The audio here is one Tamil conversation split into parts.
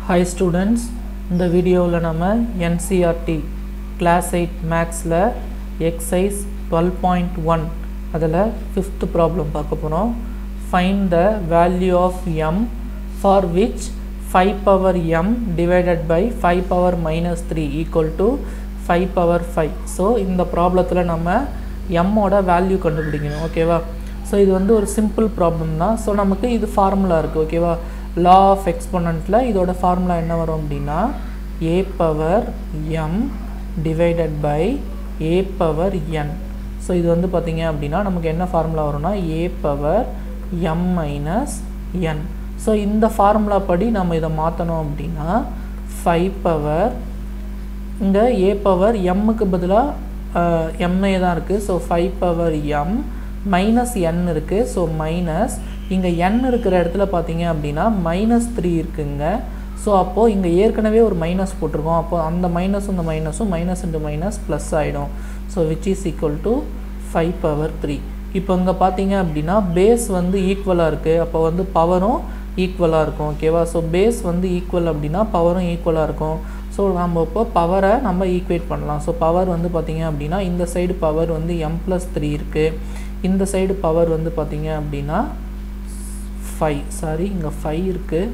Hi students, இந்த வீடியோவில் நம்ம NCERT Class 8 Mathsல exercise 12.1 அதில் 5th problem பார்க்க போகிறோம். Find the value of m for which 5 power m divided by 5 power minus 3 equal to 5 power 5. So இந்த ப்ராப்ளத்தில் நம்ம m ஓட வேல்யூ கண்டுபிடிக்கணும். ஓகேவா? ஸோ இது வந்து ஒரு சிம்பிள் ப்ராப்ளம் தான். ஸோ நமக்கு இது ஃபார்முலா இருக்குது. ஓகேவா? law of exponentல இதோட ஃபார்முலா என்ன வரும் அப்படின்னா a power m divided by a power n. So இது வந்து பார்த்தீங்க அப்படின்னா நமக்கு என்ன ஃபார்முலா வரும்னா a power m minus n. So இந்த ஃபார்முலா படி நம்ம இதை மாற்றணும் அப்படின்னா 5 power இந்த a power mக்கு பதிலாக m தான் இருக்குது. So 5 power m minus n இருக்குது. ஸோ மைனஸ் இங்கே n இருக்கிற இடத்துல பார்த்தீங்க அப்படின்னா -3 இருக்குங்க. ஸோ அப்போது இங்கே ஏற்கனவே ஒரு மைனஸ் போட்டிருக்கோம். அப்போ அந்த மைனஸும் இந்த மைனஸும் மைனஸ் இன்ட்டு மைனஸ் ப்ளஸ் ஆகிடும். So which is equal to 5 power 3. இப்போ இங்கே பார்த்தீங்க அப்படின்னா பேஸ் வந்து ஈக்குவலாக இருக்குது. அப்போ வந்து பவரும் ஈக்குவலாக இருக்கும். ஓகேவா? ஸோ பேஸ் வந்து ஈக்குவல் அப்படின்னா பவரும் ஈக்குவலாக இருக்கும். ஸோ நம்ம இப்போ பவரை நம்ம ஈக்குவேட் பண்ணலாம். ஸோ பவர் வந்து பார்த்தீங்க அப்படின்னா இந்த சைடு பவர் வந்து m+3 இருக்குது. இந்த சைடு பவர் வந்து பார்த்தீங்க அப்படின்னா 5 சாரி இங்கே 5 இருக்குது.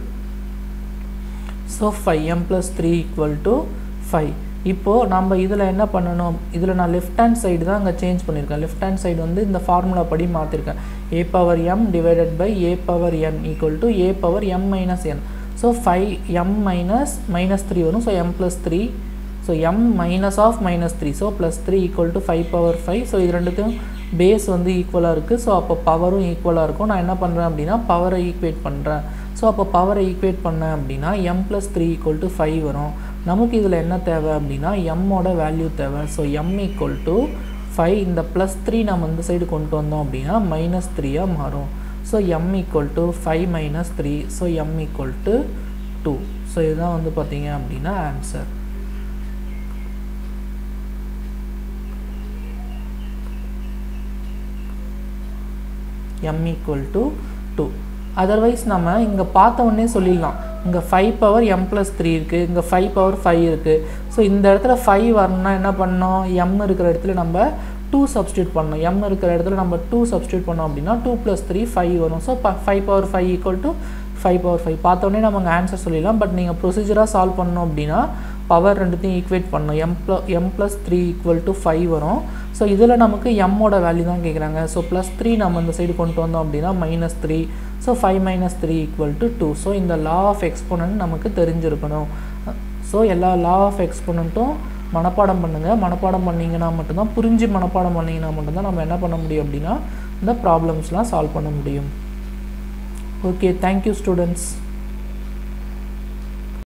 So 5m+3 equal to 5. இப்போது நம்ம இதில் என்ன பண்ணணும், இதில் நான் லெஃப்ட் ஹேண்ட் சைடு தான் அங்கே சேஞ்ச் பண்ணியிருக்கேன். லெஃப்ட் ஹேண்ட் சைடு வந்து இந்த ஃபார்முலா படி மாற்றிருக்கேன். a power m divided by a power n equal to a power m minus n. So 5m -3 வரும். So m+3. So m minus of -3. So +3 equal to 5 power 5. So இது ரெண்டுத்தையும் பேஸ் வந்து ஈக்குவலாக இருக்குது. ஸோ அப்போ பவரும் ஈக்குவலாக இருக்கும். நான் என்ன பண்ணுறேன் அப்படின்னா பவரை ஈக்குவேட் பண்ணுறேன். ஸோ அப்போ பவரை ஈக்குவேட் பண்ணேன் அப்படின்னா m+3 ஈக்குவல் டு 5 வரும். நமக்கு இதில் என்ன தேவை அப்படின்னா எம்மோட வேல்யூ தேவை. So m equal to 5. இந்த +3 நம்ம இந்த சைடு கொண்டு வந்தோம் அப்படின்னா -3 மாறும். So m equal to 5 - 3. So m equal to 2. So இதுதான் வந்து பார்த்தீங்க அப்படின்னா answer. m equal to 2. Otherwise நம்ம இங்கே பார்த்த உடனே சொல்லிடலாம். இங்கே 5 பவர் m+3 இருக்குது. இங்கே 5 பவர் 5 இருக்குது. ஸோ இந்த இடத்துல 5 வரணும்னா என்ன பண்ணோம், m இருக்கிற இடத்துல நம்ம 2 சப்ஸ்டியூட் பண்ணோம். m இருக்கிற இடத்துல நம்ம 2 சப்ஸ்டியூட் பண்ணோம் அப்படின்னா 2 + 3 5 வரும். So 5 power 5 equal to 5 power 5. பார்த்தோன்னே நம்ம அங்கே ஆன்சர் சொல்லிடலாம். பட் நீங்கள் ப்ரொசீஜராக சால்வ் பண்ணோம் அப்படின்னா பவர் ரெண்டுத்தையும் ஈக்குவேட் பண்ணணும். m+3 ஈக்குவல் டு 5 வரும். ஸோ இதில் நமக்கு எம்மோட வேல்யூ தான் கேட்குறாங்க. ஸோ +3 நம்ம இந்த சைடு கொண்டு வந்தோம் அப்படின்னா -3. So 5 - 3 equal to 2. ஸோ இந்த லா ஆஃப் எக்ஸ்போனன்ட் நமக்கு தெரிஞ்சிருக்கணும். ஸோ எல்லா லா ஆஃப் எக்ஸ்போனண்ட்டும் மனப்பாடம் பண்ணுங்கள். மனப்பாடம் பண்ணிங்கன்னா மட்டும்தான், புரிஞ்சு மனப்பாடம் பண்ணிங்கன்னா மட்டும்தான் நம்ம என்ன பண்ண முடியும் அப்படின்னா இந்த ப்ராப்ளம்ஸ்லாம் சால்வ் பண்ண முடியும். Okay, thank you students.